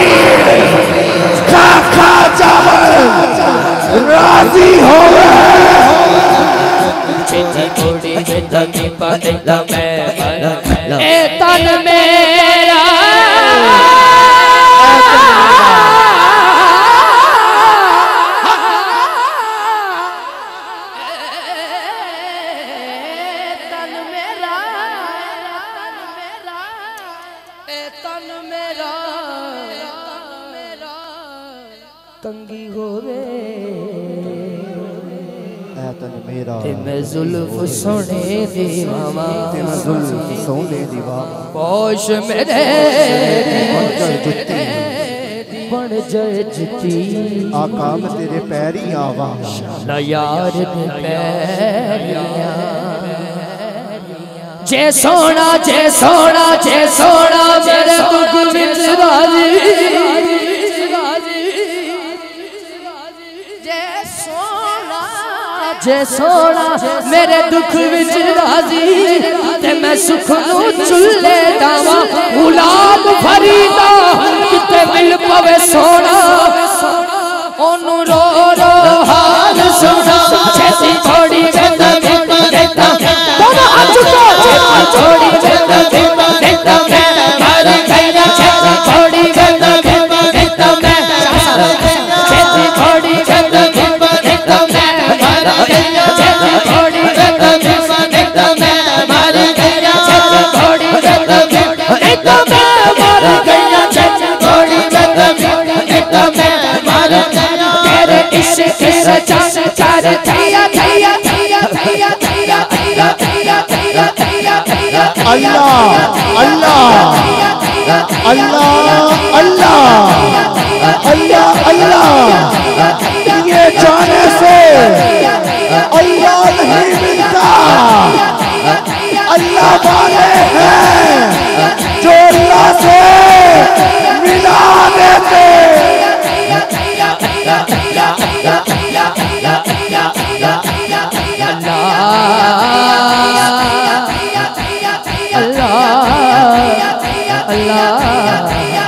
खा खा चावल राजी हो छोड़ी जिंदगी बदला मैं ए तन मेरा तंगी होवे तन मेरा ते मैं जुल्फ सोने दीवावा ते मैं जुल्फ सोने दीवावा पोश मेरे बन जाए जुती आका मैं तेरे पैरी आवा ला यार दे पैरिया जे सोना जे सोना जे सोना मेरे दुख विच राजी जे सोना मेरे दुख विच राजी ते मैं सुख नू चुल्ले दावा गुलाम फरीदा किते मिल पवे सोना ओनू रो रो हाल सुना छेती थोड़ी वेंदा देता दोनों हाथ चुको छेती थोड़ी वेंदा देता मैं मर गया छेती थोड़ी वेंदा देता मैं छेती थोड़ी वेंदा देता मैं अल्लाह अल्लाह अल्लाह अल्लाह अल्लाह अल्लाह ये जाने से अल्लाह नहीं मिलता अल्लाह वाले हैं जो अल्लाह से मिला देते अल्लाह अल्लाह